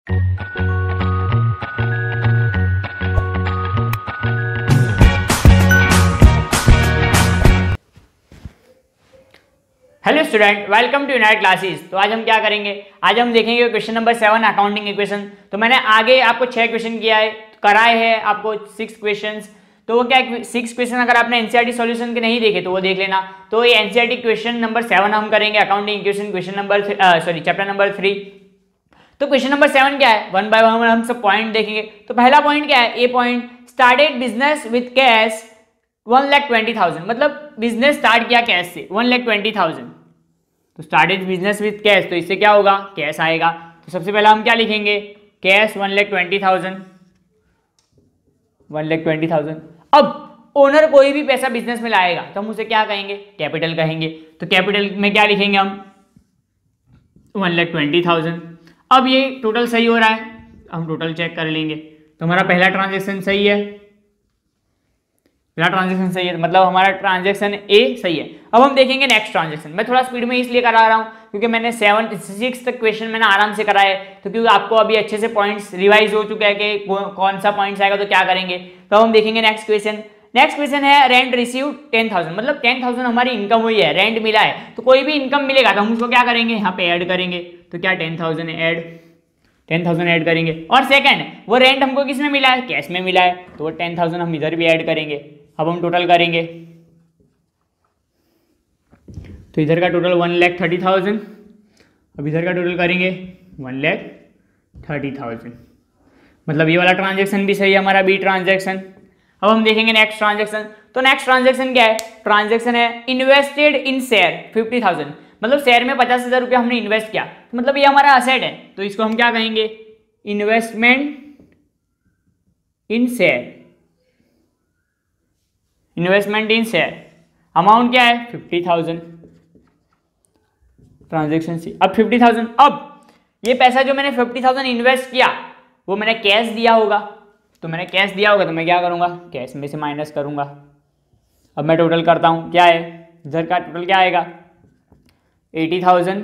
Hello student, welcome to unite classes. तो आज हम क्या करेंगे, आज हम देखेंगे क्वेश्चन नंबर 7 अकाउंटिंग इक्वेशन। तो मैंने आगे आपको 6 क्वेश्चन किया है, कराए हैं आपको 6 क्वेश्चंस। तो वो क्या 6 क्वेश्चन अगर आपने एनसीईआरटी सॉल्यूशन के नहीं देखे तो वो देख लेना। तो ये एनसीईआरटी क्वेश्चन नंबर 7 हम करेंगे, accounting equation question number chapter number 3। तो क्वेश्चन नंबर 7 क्या है, वन बाय वन हम सब पॉइंट देखेंगे। तो पहला पॉइंट क्या है, A point, started business with cash 1,20,000। मतलब बिजनेस स्टार्ट किया कैश से 1,20,000। तो स्टार्टेड बिजनेस विद कैश, तो इससे क्या होगा, कैश आएगा। तो सबसे पहला हम क्या लिखेंगे, कैश 1,20,000, 1,20,000। अब ओनर कोई भी पैसा बिजनेस में लाएगा तो हम उसे क्या कहेंगे, कैपिटल कहेंगे। तो कैपिटल में क्या लिखेंगे हम, 1,20,000। अब ये टोटल सही हो रहा है, हम टोटल चेक कर लेंगे। तो हमारा पहला ट्रांजेक्शन सही है, पहला ट्रांजेक्शन सही है, मतलब हमारा ट्रांजेक्शन ए सही है। अब हम देखेंगे नेक्स्ट ट्रांजेक्शन। मैं थोड़ा स्पीड में इसलिए करा रहा हूं क्योंकि मैंने 6 तक क्वेश्चन मैंने आराम से कराया है। तो क्योंकि आपको अभी अच्छे से पॉइंट्स रिवाइज हो चुका है कि कौन सा पॉइंट्स आएगा तो क्या करेंगे। तो हम देखेंगे नेक्स्ट क्वेश्चन। नेक्स्ट क्वेश्चन है रेंट रिसीव 10,000। मतलब 10,000 हमारी इनकम हुई है, रेंट मिला है। तो कोई भी इनकम मिलेगा तो हम उसको क्या करेंगे, यहाँ पे ऐड करेंगे। तो क्या 10,000 ऐड करेंगे। और सेकंड, वो रेंट हमको किस में मिला है, कैश में मिला है, तो वो 10,000 हम इधर भी ऐड करेंगे। अब हम टोटल करेंगे, तो इधर का टोटल 1,30,000। अब इधर का टोटल करेंगे 1,30,000। मतलब ये वाला ट्रांजेक्शन भी सही है हमारा, बी ट्रांजेक्शन। अब हम देखेंगे नेक्स्ट ट्रांजेक्शन। तो नेक्स्ट ट्रांजेक्शन क्या है, ट्रांजेक्शन है इन्वेस्टेड इन शेयर 50,000। मतलब शेयर में 50,000 रुपया हमने इन्वेस्ट किया, तो मतलब ये हमारा असेट है। तो इसको हम क्या कहेंगे, investment in share, investment in share. Amount क्या है 50,000, ट्रांजेक्शन सी। अब 50,000, अब ये पैसा जो मैंने 50,000 इन्वेस्ट किया वो मैंने कैश दिया होगा। तो मैंने कैश दिया होगा तो मैं क्या करूंगा, कैश में से माइनस करूंगा। अब मैं टोटल करता हूं, क्या है इधर का टोटल क्या आएगा 80,000,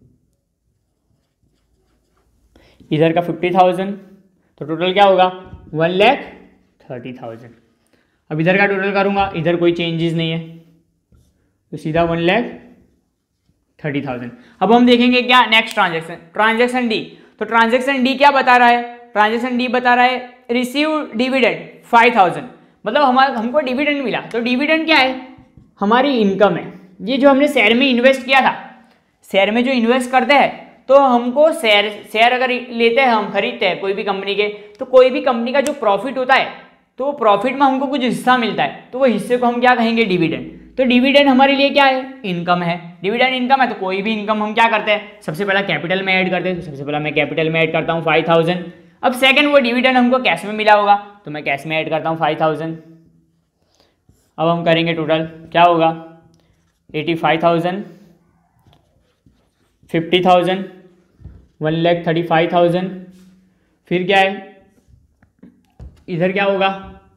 इधर का 50,000, तो टोटल क्या होगा 1,30,000। अब इधर का टोटल करूंगा, इधर कोई चेंजेस नहीं है तो सीधा 1,30,000। अब हम देखेंगे क्या नेक्स्ट ट्रांजेक्शन, ट्रांजेक्शन डी। तो ट्रांजेक्शन डी क्या बता रहा है, ट्रांजेक्शन डी बता रहा है रिसीव डिविडेंड 5,000। मतलब हमको डिविडेंड मिला। तो डिविडेंड क्या है, हमारी इनकम है। ये जो हमने शेयर में इन्वेस्ट किया था, शेयर में जो इन्वेस्ट करते हैं तो हमको शेयर अगर लेते हैं, हम खरीदते हैं कोई भी कंपनी के, तो कोई भी कंपनी का जो प्रॉफिट होता है तो वो प्रॉफिट में हमको कुछ हिस्सा मिलता है, तो वो हिस्से को हम क्या कहेंगे, डिविडेंड। तो डिविडेंड हमारे लिए क्या है, इनकम है। डिविडेंड इनकम है, तो कोई भी इनकम हम क्या करते हैं, सबसे पहला कैपिटल में ऐड करते हैं। तो सबसे पहला मैं कैपिटल में ऐड करता हूँ 5,000। अब सेकंड, वो डिविडेंड हमको कैश में मिला होगा तो मैं कैश में ऐड करता हूँ 5,000। अब हम करेंगे टोटल, क्या होगा 85,000, 50,000, 1,35,000। फिर क्या है, इधर क्या होगा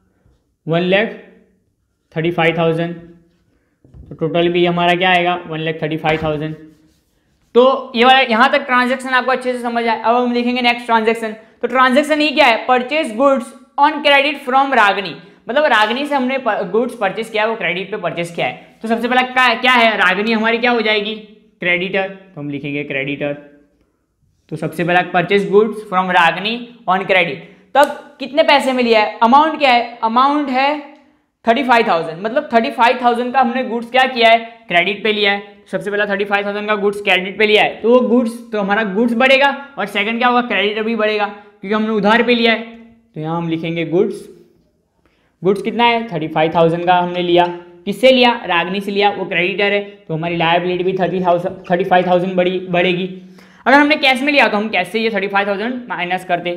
1,35,000। तो टोटल भी हमारा क्या आएगा 1,35,000। तो ये वाला यहाँ तक ट्रांजैक्शन आपको अच्छे से समझ आए। अब हम देखेंगे नेक्स्ट ट्रांजैक्शन। तो ट्रांजैक्शन ही क्या है, purchase goods on credit from Ragini. मतलब रागनी से हमने गुड्स परचेज किया है, वो क्रेडिट पे परचेज किया है। तो सबसे पहला क्या है, रागनी हमारी क्या हो जाएगी, क्रेडिटर। तो हम लिखेंगे क्रेडिटर। तो सबसे पहला purchase goods from Ragini on credit. तब कितने पैसे में लिया है, अमाउंट क्या है, अमाउंट है 35,000। मतलब 35,000 का हमने गुड्स क्या किया है, क्रेडिट पे लिया है। सबसे पहला 35,000 का गुड्स क्रेडिट पे लिया है, तो वो गुड्स, तो हमारा गुड्स बढ़ेगा और सेकंड क्या होगा, क्रेडिटर भी बढ़ेगा क्योंकि हमने उधार पे लिया है। तो यहाँ हम लिखेंगे गुड्स। गुड्स कितना है 35,000 का हमने लिया, किससे लिया, रागनी से लिया, वो क्रेडिटर है। तो हमारी लायबिलिटी भी 35,000 बढ़ेगी। अगर हमने कैश में लिया तो हम कैश से ये 35,000 माइनस करते।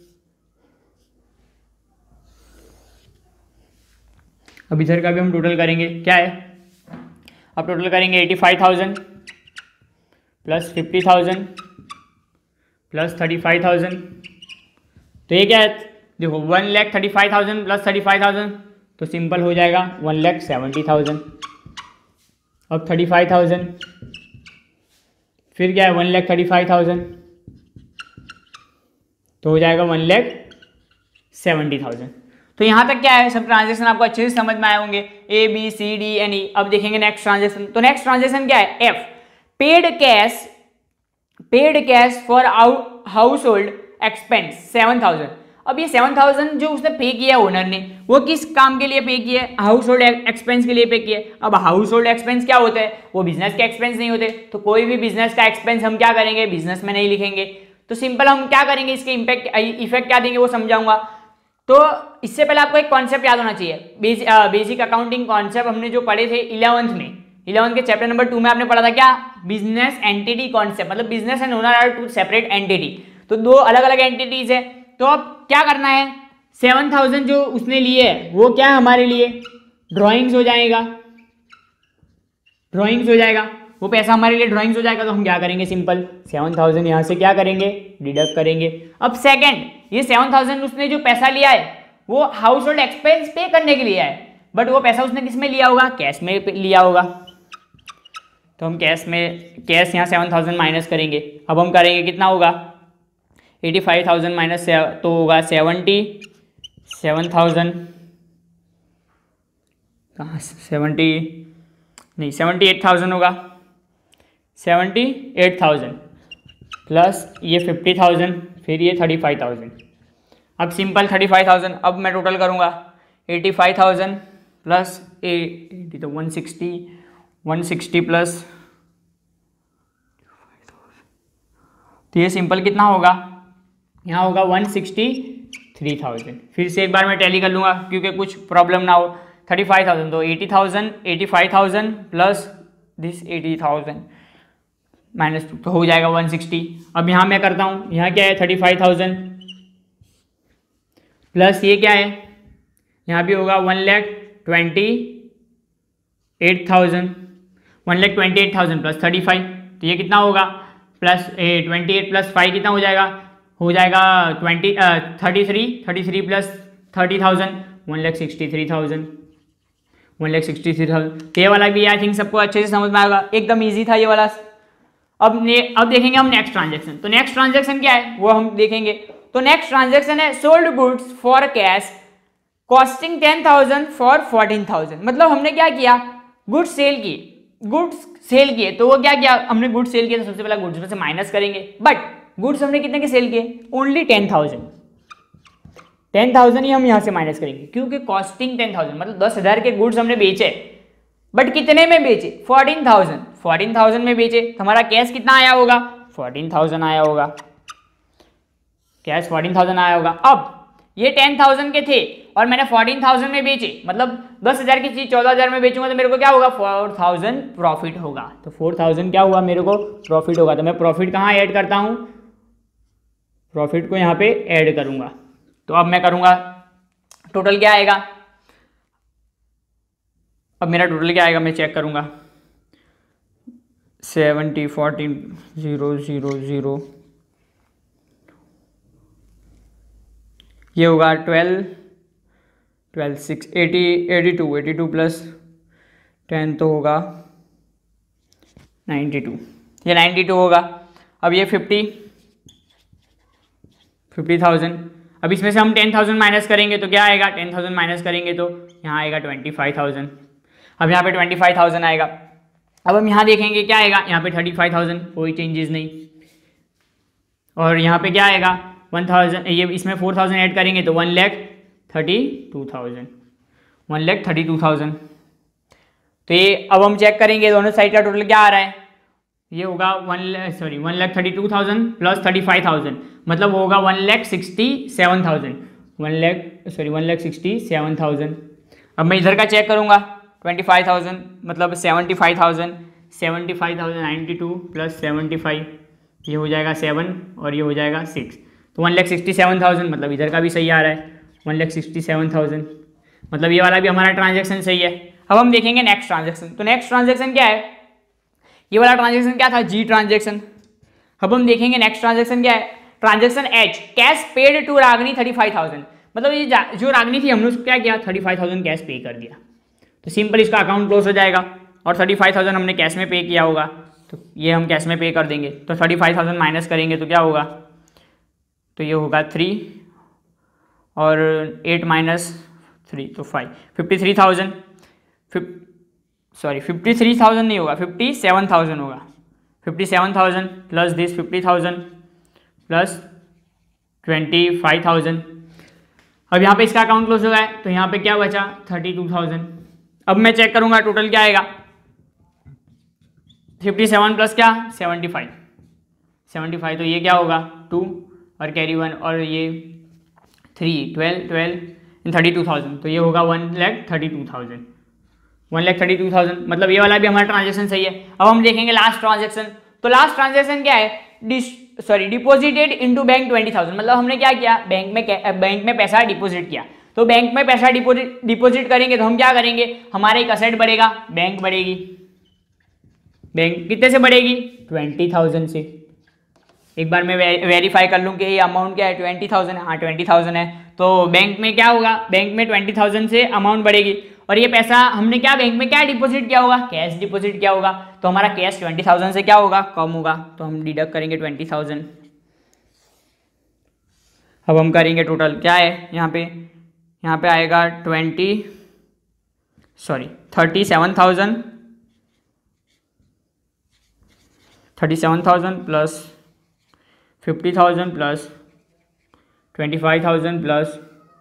अब इधर का भी हम टोटल करेंगे, क्या है, अब टोटल करेंगे 85,000 प्लस 50,000 प्लस 35,000। तो ये क्या है, देखो 1,35,000 प्लस 35,000 तो सिंपल हो जाएगा 1,70,000। अब 35,000, फिर क्या है 1,35,000, तो हो जाएगा 1,70,000। तो यहाँ तक क्या है, सब ट्रांजेक्शन आपको अच्छे से समझ में आए होंगे, A B C D and E. अब देखेंगे नेक्स्ट ट्रांजेक्शन। तो नेक्स्ट ट्रांजेक्शन क्या है, F, paid cash for household expense 7,000। अब ये 7,000 जो उसने पे किया ओनर ने, वो किस काम के लिए पे किया है, हाउस होल्ड एक्सपेंस के लिए पे किया है। अब हाउस होल्ड एक्सपेंस क्या होता है, वो बिजनेस के एक्सपेंस नहीं होते। तो कोई भी बिजनेस का एक्सपेंस हम क्या करेंगे, बिजनेस में नहीं लिखेंगे। तो सिंपल हम क्या करेंगे, इसके इफेक्ट क्या देंगे वो समझाऊंगा। तो इससे पहले आपको एक कॉन्सेप्ट याद होना चाहिए, बेसिक अकाउंटिंग कॉन्सेप्ट हमने जो पढ़े थे 11th में, 11th के चैप्टर नंबर 2 में आपने पढ़ा था क्या, बिजनेस एंटिटी कॉन्सेप्ट, मतलब business and owner are two separate entity. तो दो अलग अलग एंटिटीज है। तो अब क्या करना है, 7,000 जो उसने लिए है वो क्या है हमारे लिए, ड्रॉइंग्स हो जाएगा, ड्रॉइंग्स हो जाएगा, वो पैसा हमारे लिए ड्रॉइंग्स हो जाएगा। तो हम क्या करेंगे, सिंपल 7,000 यहाँ से क्या करेंगे, डिडक्ट करेंगे। अब सेकंड, ये 7,000 उसने जो पैसा लिया है वो हाउस होल्ड एक्सपेंस पे करने के लिए है, बट वो पैसा उसने किस में लिया होगा, कैश में लिया होगा। तो हम कैश यहाँ 7,000 माइनस करेंगे। अब हम करेंगे कितना होगा, 85,000 माइनस तो होगा 77,000, कहाँ 78,000 होगा, 78,000 प्लस ये 50,000, फिर ये 35,000। अब सिंपल 35,000, अब मैं टोटल करूँगा 85,000 प्लस 80 तो 160 प्लस, तो ये सिंपल कितना होगा, यहाँ होगा 163,000। फिर से एक बार मैं टैली कर लूँगा क्योंकि कुछ प्रॉब्लम ना हो। 35,000 तो 80,000, 85,000 प्लस दिस 80,000 माइनस 2 तो हो जाएगा 160। अब यहाँ मैं करता हूँ, यहाँ क्या है 35,000 प्लस ये क्या है, यहाँ भी होगा 1,28,000 प्लस 35, तो ये कितना होगा, प्लस 28 प्लस 5 कितना हो जाएगा 33 प्लस 30,000 1,63,000। तो ये वाला भी आई थिंक सबको अच्छे से समझ में आएगा, एकदम इजी था ये वाला। अब देखेंगे हम नेक्स्ट ट्रांजेक्शन। तो नेक्स्ट ट्रांजेक्शन क्या है वो हम देखेंगे। तो नेक्स्ट ट्रांजेक्शन है sold goods for cash costing 10,000 for 14,000। मतलब हमने क्या किया, गुड्स सेल किए। तो वो क्या किया, हमने गुड्स सेल किया तो सबसे पहले गुड्स में से माइनस करेंगे, बट गुड्स हमने कितने के सेल किए, ओनली 10,000 ही हम यहाँ से माइनस करेंगे क्योंकि कॉस्टिंग 10,000 मतलब 10,000 के गुड्स हमने बेचे, बट कितने में बेचे, 14,000 में बेचे। तो हमारा कैश कितना आया होगा, 14,000 आया होगा, कैश 14,000 आया होगा। अब ये 10,000 के थे और मैंने 14,000 में बेचे, मतलब 10,000 की चीज 14,000 में बेचूंगा तो मेरे को क्या होगा, 4,000 प्रॉफिट होगा। तो 4,000 क्या हुआ, मेरे को प्रॉफिट होगा। तो मैं प्रॉफिट कहाँ ऐड करता हूँ, प्रॉफिट को यहाँ पे ऐड करूंगा। तो अब मैं करूंगा टोटल क्या आएगा, अब मेरा टोटल क्या आएगा मैं चेक करूंगा, 70 14 0 0 0, ये होगा 12 6 82 प्लस 10 तो होगा 92, ये 92 होगा। अब ये 50,000, अब इसमें से हम 10,000 माइनस करेंगे तो क्या आएगा, 10,000 माइनस करेंगे तो यहाँ आएगा 25,000। अब यहाँ पे 25,000 आएगा। अब हम यहाँ देखेंगे क्या आएगा, यहाँ पे 35,000, कोई चेंजेस नहीं। और यहाँ पे क्या आएगा 1,000, ये इसमें 4,000 ऐड करेंगे तो 1,32,000। तो ये अब हम चेक करेंगे दोनों साइड का टोटल क्या आ रहा है, ये होगा 1,32,000 प्लस 35,000 मतलब होगा 1,67,000। अब मैं इधर का चेक करूँगा 25,000 मतलब 75,000 92 प्लस 75, ये हो जाएगा 7 और ये हो जाएगा 6, तो 1,67,000 मतलब इधर का भी सही आ रहा है 1,67,000, मतलब ये वाला भी हमारा ट्रांजेक्शन सही है। अब हम देखेंगे नेक्स्ट ट्रांजेक्शन। तो नेक्स्ट ट्रांजेक्शन क्या है, ये वाला ट्रांजेक्शन क्या था, जी ट्रांजेक्शन। अब हम देखेंगे नेक्स्ट ट्रांजेक्शन क्या है, transaction H, cash paid to Ragini 35,000, मतलब ये जो रागनी थी हमने उसको क्या किया 35,000 कैश पे कर दिया। तो सिंपल इसका अकाउंट क्लोज हो जाएगा और 35,000 हमने कैश में पे किया होगा तो ये हम कैश में पे कर देंगे। तो 35,000 माइनस करेंगे तो क्या होगा तो ये होगा 3 और 8 माइनस 3 तो 5, 53,000 53,000 नहीं होगा, 57,000 होगा। 57,000 प्लस दिस 50,000 प्लस 25,000। अब यहाँ पे इसका अकाउंट क्लोज हो गया है, तो यहाँ पे क्या बचा 32,000। अब मैं चेक करूंगा टोटल क्या आएगा। 57 प्लस क्या 75 तो ये क्या होगा 2 और कैरी 1 और ये 3 12 32,000 तो ये होगा 1,32,000 1,32,000। मतलब ये वाला भी हमारा ट्रांजेक्शन सही है। अब हम देखेंगे लास्ट ट्रांजेक्शन। तो लास्ट ट्रांजेक्शन क्या है, डिपोजिटेड इनटू बैंक 20,000। मतलब हमने क्या किया, बैंक में पैसा डिपॉजिट किया। तो बैंक में पैसा डिपॉजिट करेंगे तो हम क्या करेंगे, हमारा एक असेट बढ़ेगा, बैंक बढ़ेगी। बैंक कितने से बढ़ेगी 20,000 से। एक बार मैं वेरीफाई कर लूँ कि ये अमाउंट क्या है 20,000 है। हाँ 20,000 है। तो बैंक में क्या होगा, बैंक में 20,000 से अमाउंट बढ़ेगी। और ये पैसा हमने क्या बैंक में क्या डिपॉजिट किया होगा, कैश डिपॉजिट किया होगा। तो हमारा कैश 20,000 से क्या होगा कम होगा, तो हम डिडक्ट करेंगे 20,000। अब हम करेंगे टोटल क्या है यहाँ पे आएगा 37,000 प्लस 50,000 प्लस 25,000 प्लस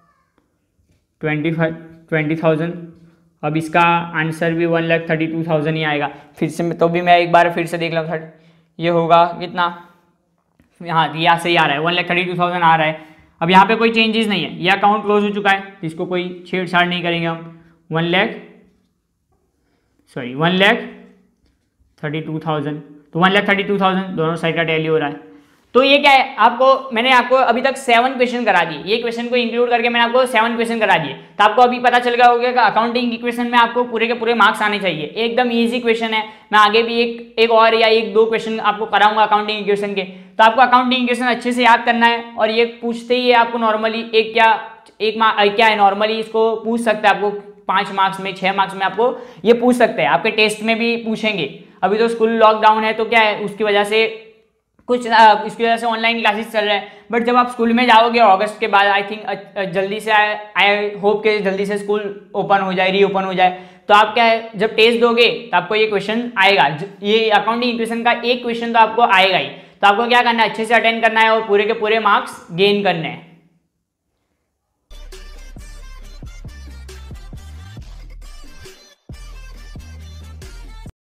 20,000। अब इसका आंसर भी 1,32,000 ही आएगा। फिर से तो भी मैं एक बार फिर से देख लूँ, ये होगा कितना, हाँ यहाँ से ही आ रहा है 1,32,000 आ रहा है। अब यहाँ पे कोई चेंजेस नहीं है, यह अकाउंट क्लोज हो चुका है, इसको कोई छेड़छाड़ नहीं करेंगे हम। 1,32,000 तो 1,32,000 दोनों साइड का टैली हो रहा है। तो ये क्या है, मैंने आपको अभी तक 7 क्वेश्चन करा दिए। ये क्वेश्चन को इंक्लूड करके मैंने आपको 7 क्वेश्चन करा दिए। तो आपको अभी पता चल गया होगा कि अकाउंटिंग इक्वेशन में आपको पूरे के पूरे मार्क्स आने चाहिए। एकदम इजी क्वेश्चन है। मैं आगे भी एक और या 1-2 क्वेश्चन आपको कराऊंगा अकाउंटिंग इक्वेशन के। तो आपको अकाउंटिंग इक्वेशन अच्छे से याद करना है। और ये पूछते ही है आपको नॉर्मली क्या है, नॉर्मली इसको पूछ सकते हैं आपको 5 मार्क्स में 6 मार्क्स में आपको ये पूछ सकते हैं। आपके टेस्ट में भी पूछेंगे। अभी तो स्कूल लॉकडाउन है तो क्या है, उसकी वजह से इसकी वजह से ऑनलाइन क्लासेस चल रहे हैं। बट जब आप स्कूल में जाओगे अगस्त के बाद, आई थिंक जल्दी से, आई होप के जल्दी से स्कूल ओपन हो जाए, रीओपन हो जाए। तो आप क्या है, जब टेस्ट दोगे तो आपको ये क्वेश्चन आएगा। ये अकाउंटिंग इक्वेशन का एक क्वेश्चन तो आपको आएगा ही। तो आपको क्या करना है, अच्छे से अटेंड करना है और पूरे के पूरे मार्क्स गेन करने हैं।